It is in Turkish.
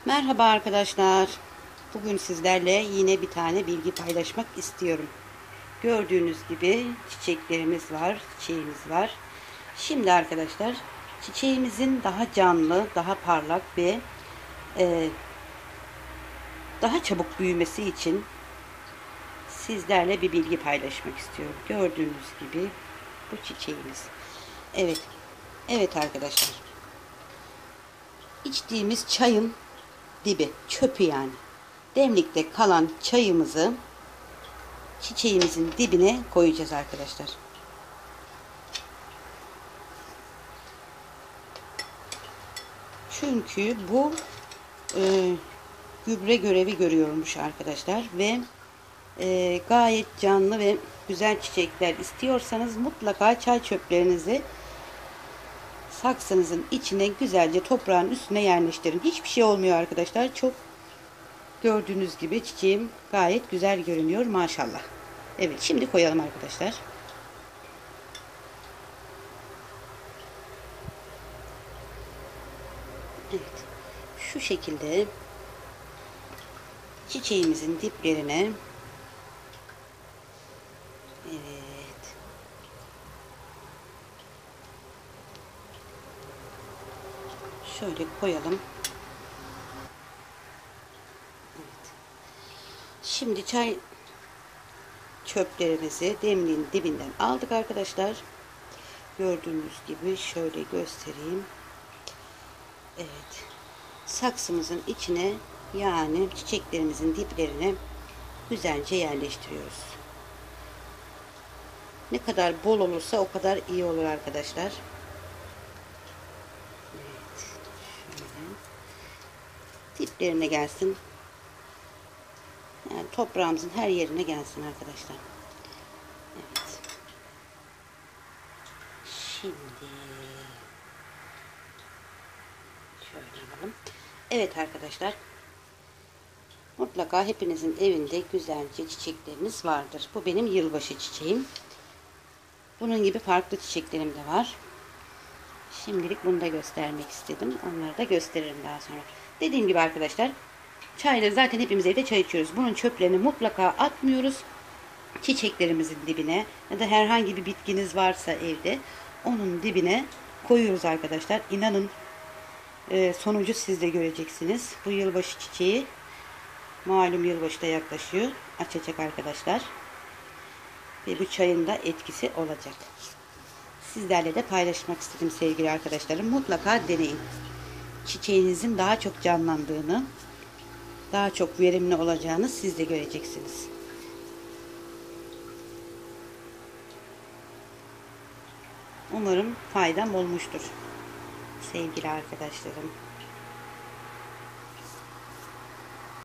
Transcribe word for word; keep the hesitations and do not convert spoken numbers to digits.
Merhaba arkadaşlar. Bugün sizlerle yine bir tane bilgi paylaşmak istiyorum. Gördüğünüz gibi çiçeklerimiz var, çiçeğimiz var. Şimdi arkadaşlar, çiçeğimizin daha canlı, daha parlak ve e, daha çabuk büyümesi için sizlerle bir bilgi paylaşmak istiyorum. Gördüğünüz gibi bu çiçeğimiz. Evet, evet arkadaşlar. İçtiğimiz çayın dibi, çöpü yani. Demlikte kalan çayımızı çiçeğimizin dibine koyacağız arkadaşlar. Çünkü bu e, gübre görevi görüyormuş arkadaşlar ve e, gayet canlı ve güzel çiçekler istiyorsanız mutlaka çay çöplerinizi saksınızın içine güzelce toprağın üstüne yerleştirin. Hiçbir şey olmuyor arkadaşlar. Çok gördüğünüz gibi çiçeğim gayet güzel görünüyor maşallah. Evet, şimdi koyalım arkadaşlar. Evet. Şu şekilde çiçeğimizin diplerine evet şöyle koyalım. Evet. Şimdi çay çöplerimizi demliğin dibinden aldık arkadaşlar. Gördüğünüz gibi şöyle göstereyim. Evet. Saksımızın içine yani çiçeklerimizin diplerine güzelce yerleştiriyoruz. Ne kadar bol olursa o kadar iyi olur arkadaşlar. Evet. Şöyle. Diplerine gelsin. Yani toprağımızın her yerine gelsin arkadaşlar. Evet. Şimdi şöyle alalım. Evet arkadaşlar. Mutlaka hepinizin evinde güzelce çiçekleriniz vardır. Bu benim yılbaşı çiçeğim. Bunun gibi farklı çiçeklerim de var. Şimdilik bunu da göstermek istedim. Onları da gösteririm daha sonra. Dediğim gibi arkadaşlar, çayları zaten hepimiz evde çay içiyoruz. Bunun çöplerini mutlaka atmıyoruz. Çiçeklerimizin dibine ya da herhangi bir bitkiniz varsa evde onun dibine koyuyoruz arkadaşlar. İnanın e, sonucu siz de göreceksiniz. Bu yılbaşı çiçeği malum yılbaşı da yaklaşıyor. Açacak arkadaşlar. Ve bu çayın da etkisi olacak. Sizlerle de paylaşmak istedim sevgili arkadaşlarım. Mutlaka deneyin. Çiçeğinizin daha çok canlandığını, daha çok verimli olacağını siz de göreceksiniz. Umarım faydam olmuştur sevgili arkadaşlarım.